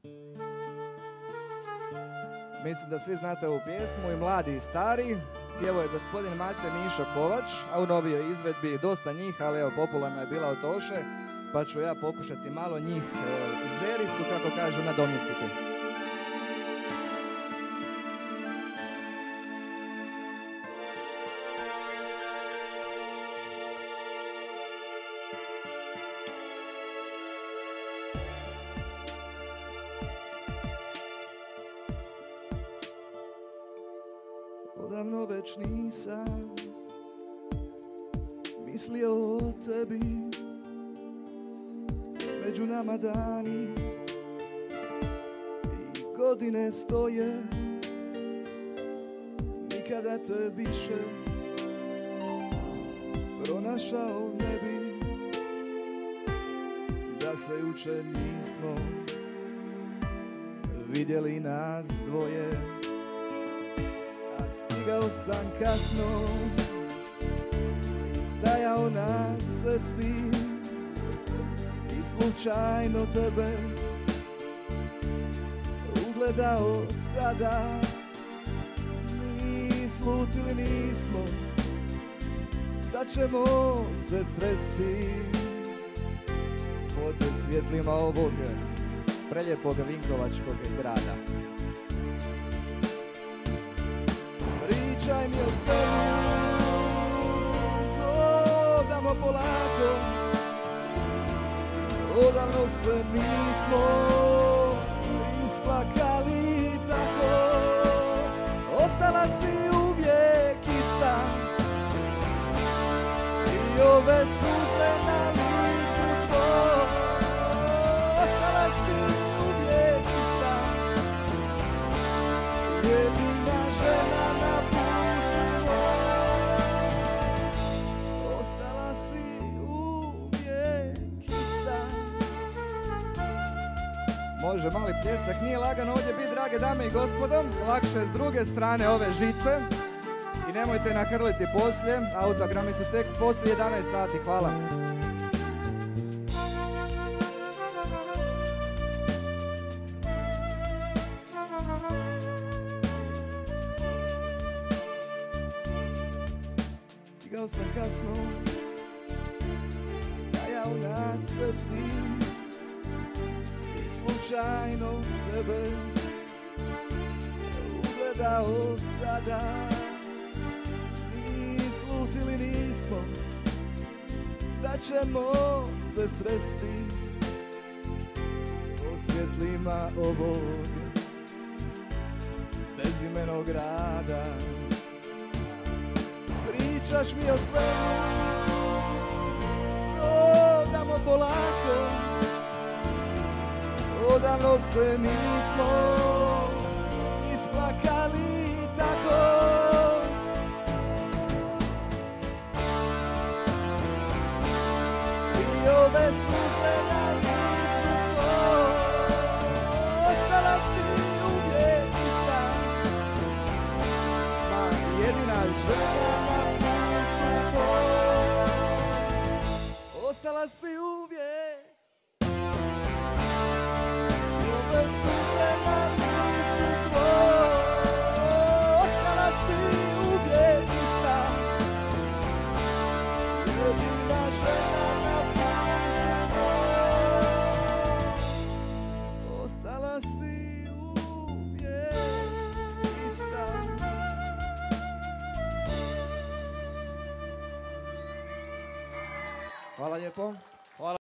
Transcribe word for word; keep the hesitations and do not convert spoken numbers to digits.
Mislim da svi znate ovu pjesmu, i mladi i stari. Pjevao je gospodin Mate Mišo Kovač, a u novijoj izvedbi dosta njih, ali evo popularna je bila od Toše, pa ću ja pokušati malo njih e, zericu, kako kažu, nadomjestiti. Odavno već nisam mislio o tebi, među nama dani i godine stoje, nikada te više pronašao ne bi, da se jučer nismo vidjeli nas dvoje. Stigao sam kasno i stajao na cesti i slučajno tebe ugledao tada. Mi slutili nismo da ćemo se sresti pod svjetlima ovog preljepog vinkovačkog grada. Pričaj mi o svemu, hodamo polako, odavno se nismo isplakali tako. Ostala si uvijek ista i ove suze na licu tvoj. Ostala si uvijek ista, jedina žena na putu moj. Ostala si uvijek ista. Može mali pljesak, nije lagano ovdje biti, drage dame i gospodo. Lakše je s druge strane ove žice. I nemojte nahrliti poslije, autogrami su tek poslije jedanaest sati. Hvala. Stigao sam kasno, stajao na cesti i slučajno tebe ugledao tada. Mi slutili nismo da ćemo se sresti pod svjetlima ovog bezimenog grada. Pričaš mi o svemu, hodamo polako, odavno se nismo isplakali tako. I ove suze na licu tvoj. Ostala si uvijek ista, ma jedina žena na putu tvoj. Ostala si uvijek, ove suze na licu tvoj. Ostala si uvijek ista, jedina žena na putu tvoj. Ostala si uvijek ista. Hvala lijepo.